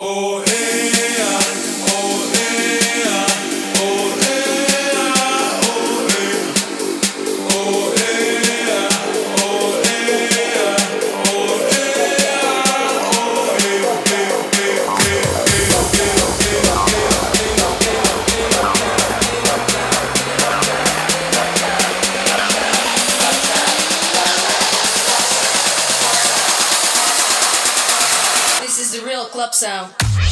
This is the real club sound.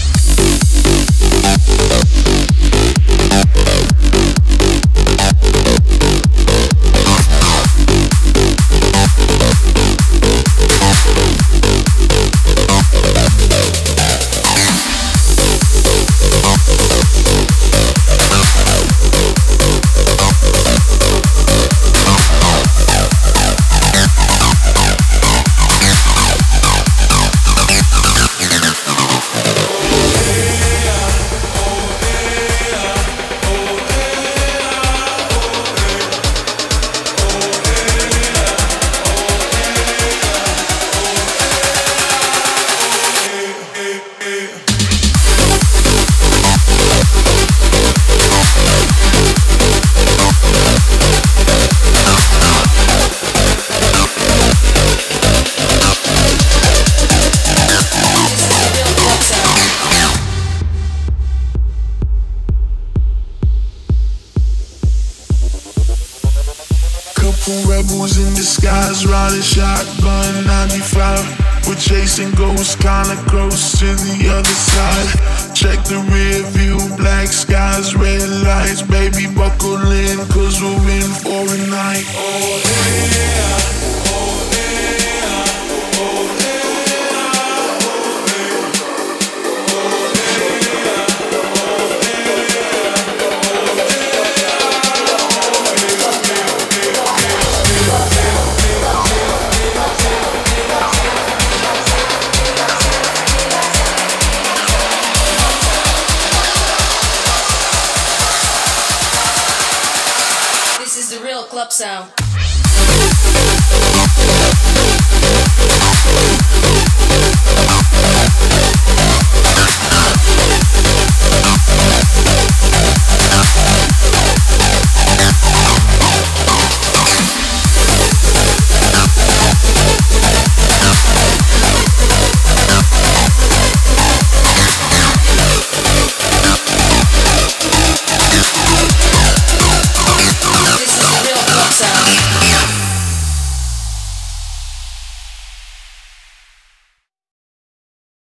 Rebels in disguise, riding shotgun 95. We're chasing ghosts, kinda close to the other side. Check the rear view, black skies, red lights. Baby, buckle in, cause we're in for a night. Oh yeah. This is the real club sound.